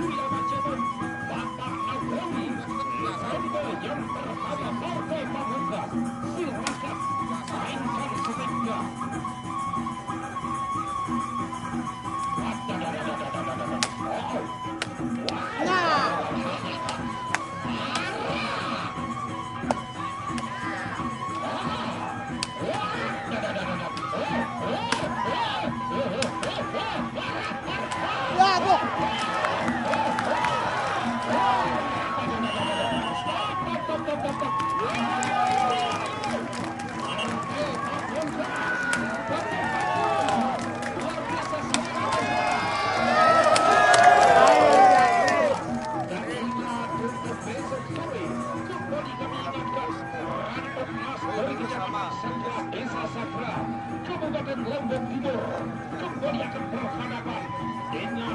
Desa Sakra, Kabupaten Lombok Timur, kembali akan berhadapan dengan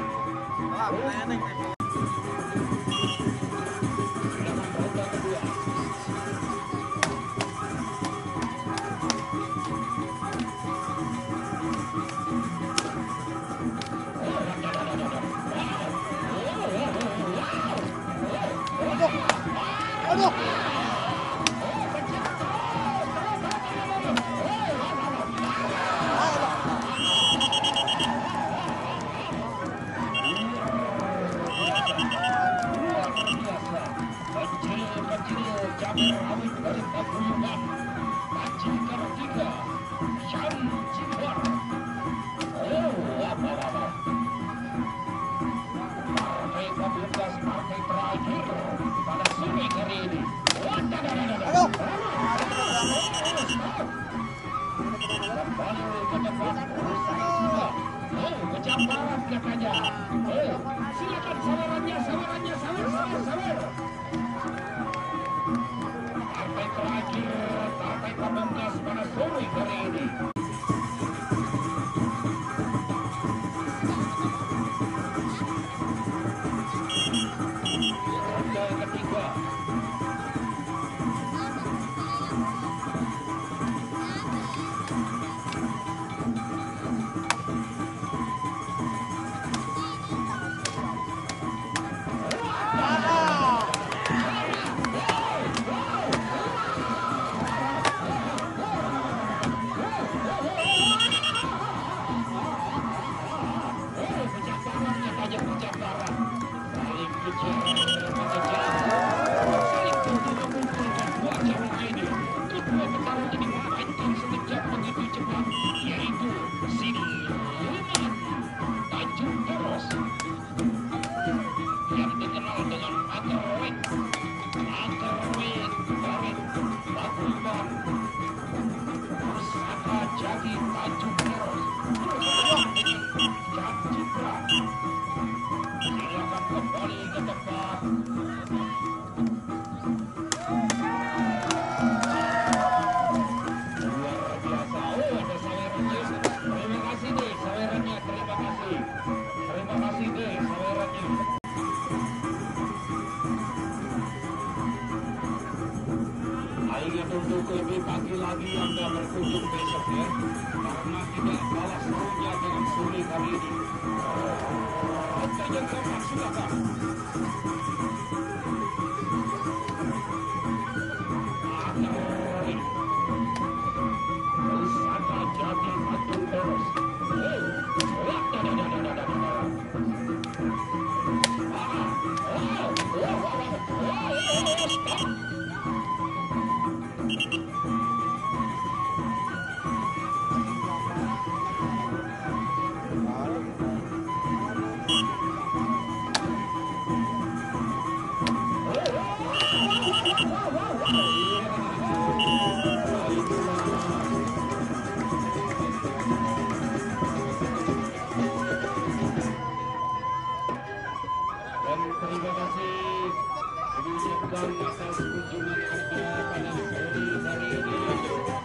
silakan sawerannya, sawer. Partai terakhir, partai pamungkas pada sore hari ini. Ronde ketiga. Untuk lebih pagi lagi Anda berkunjung besok ya, karena tidak kalah serunya dengan sore kali ini. Oke, yang keempat silakan. Pusaka Jati Tanjung Peros. Wow.